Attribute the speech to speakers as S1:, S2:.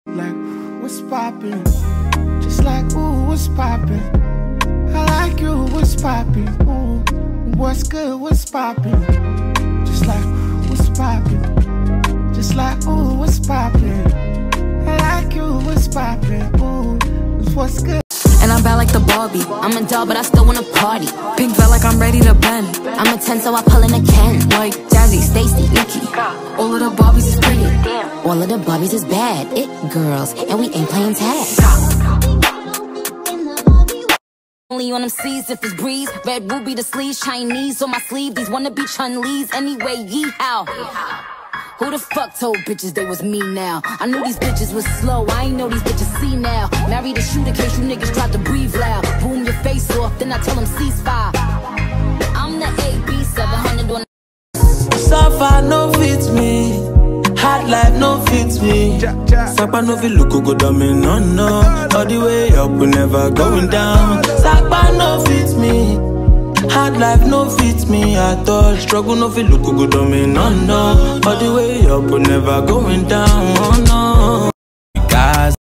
S1: Like, what's poppin'? Just like, ooh, what's poppin'? I like you, what's poppin'? Ooh, what's good, what's poppin'? Just like, what's poppin'? Just like, ooh, what's poppin'? I like you, what's poppin'? Ooh, what's good?
S2: And I'm bad like the Barbie. I'm a doll, but I still wanna party. Pink felt like I'm ready to bend. I'm a 10, so I pull in a Ken. Like Jazzy, Stacy, Nikki. All of the Barbies is pretty. All of the Barbies is bad. It girls, and we ain't playing tag. Only on them C's if it's breeze. Red ruby the sleeves, Chinese on my sleeve. These wanna be Chun-Lees anyway, yee-how. Who the fuck told bitches they was me now? I knew these bitches was slow, I ain't know these bitches see now. Married a shooter case you niggas tried to breathe loud. Boom your face off, then I tell them ceasefire. I'm the AB 700 on.
S3: Suffer no fits me, hard life no fits me. Sakpa no fit look good on me, no no. All the way up, we never going down. Sakpa no fits me, hard life no fits me at all. Struggle no fit look good on me, no no. All the way up, we never going down.